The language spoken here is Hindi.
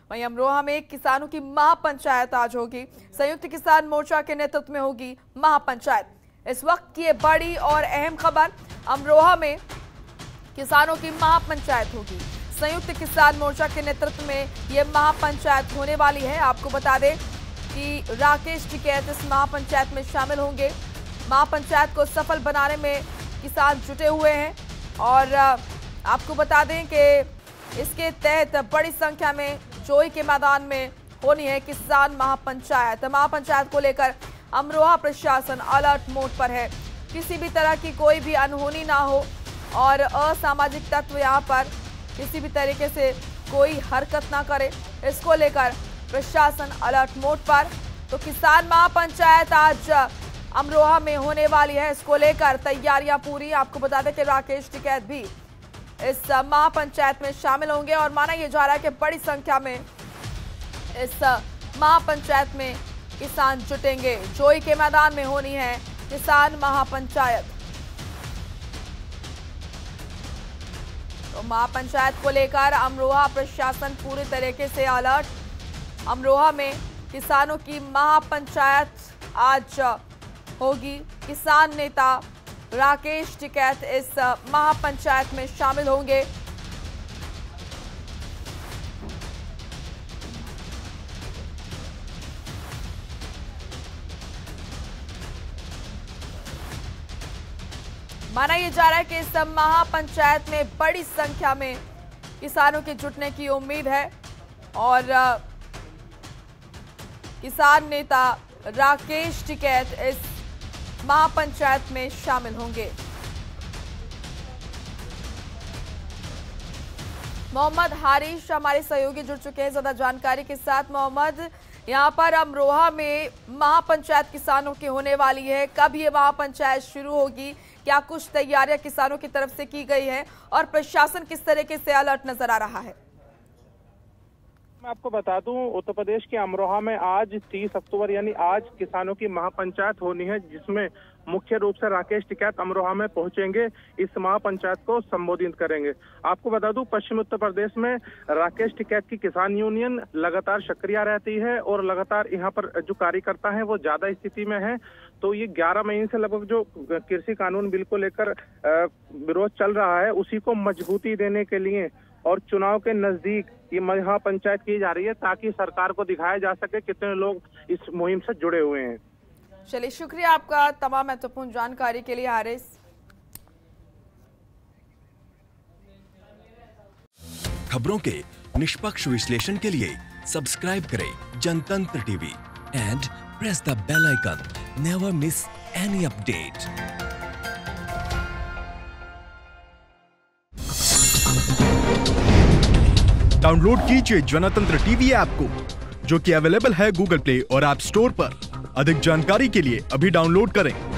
वहीं अमरोहा में किसानों की महापंचायत आज होगी। संयुक्त किसान मोर्चा के नेतृत्व में होगी महापंचायत। इस वक्त की ये बड़ी और अहम खबर, अमरोहा में किसानों की महापंचायत होगी। संयुक्त किसान मोर्चा के नेतृत्व में ये महापंचायत होने वाली है। आपको बता दें कि राकेश टिकैत इस महापंचायत में शामिल होंगे। महापंचायत को सफल बनाने में किसान जुटे हुए हैं और आपको बता दें कि इसके तहत बड़ी संख्या में जोई के मैदान में होनी है किसान महापंचायत। महापंचायत को लेकर अमरोहा प्रशासन अलर्ट मोड पर है। किसी भी तरह की कोई भी अनहोनी ना हो और असामाजिक तत्व यहाँ पर किसी भी तरीके से कोई हरकत ना करे, इसको लेकर प्रशासन अलर्ट मोड पर। तो किसान महापंचायत आज अमरोहा में होने वाली है, इसको लेकर तैयारियां पूरी। आपको बता दें कि राकेश टिकैत भी इस महापंचायत में शामिल होंगे और माना यह जा रहा है कि बड़ी संख्या में इस महापंचायत में किसान जुटेंगे। जोई के मैदान में होनी है किसान महापंचायत। तो महापंचायत को लेकर अमरोहा प्रशासन पूरी तरीके से अलर्ट। अमरोहा में किसानों की महापंचायत आज होगी। किसान नेता राकेश टिकैत इस महापंचायत में शामिल होंगे। माना यह जा रहा है कि इस महापंचायत में बड़ी संख्या में किसानों के जुटने की उम्मीद है और किसान नेता राकेश टिकैत इस महापंचायत में शामिल होंगे। मोहम्मद हारिश हमारे सहयोगी जुड़ चुके हैं ज्यादा जानकारी के साथ। मोहम्मद, यहाँ पर अमरोहा में महापंचायत किसानों की होने वाली है, कब ये महापंचायत शुरू होगी, क्या कुछ तैयारियां किसानों की तरफ से की गई है और प्रशासन किस तरीके से अलर्ट नजर आ रहा है? मैं आपको बता दूं, उत्तर प्रदेश के अमरोहा में आज 30 अक्टूबर यानी आज किसानों की महापंचायत होनी है, जिसमें मुख्य रूप से राकेश टिकैत अमरोहा में पहुंचेंगे, इस महापंचायत को संबोधित करेंगे। आपको बता दूं, पश्चिम उत्तर प्रदेश में राकेश टिकैत की किसान यूनियन लगातार सक्रिय रहती है और लगातार यहाँ पर जो कार्यकर्ता है वो ज्यादा स्थिति में है। तो ये 11 महीने से लगभग जो कृषि कानून बिल को लेकर विरोध चल रहा है, उसी को मजबूती देने के लिए और चुनाव के नजदीक ये महापंचायत की जा रही है, ताकि सरकार को दिखाया जा सके कितने लोग इस मुहिम से जुड़े हुए हैं। चलिए, शुक्रिया आपका तमाम महत्वपूर्ण जानकारी के लिए हारिस। खबरों के निष्पक्ष विश्लेषण के लिए सब्सक्राइब करें Jantantra TV and press the bell icon. Never miss any update. Download कीजिए जनतंत्र टीवी ऐप को, जो कि अवेलेबल है गूगल प्ले और ऐप स्टोर पर। अधिक जानकारी के लिए अभी डाउनलोड करें।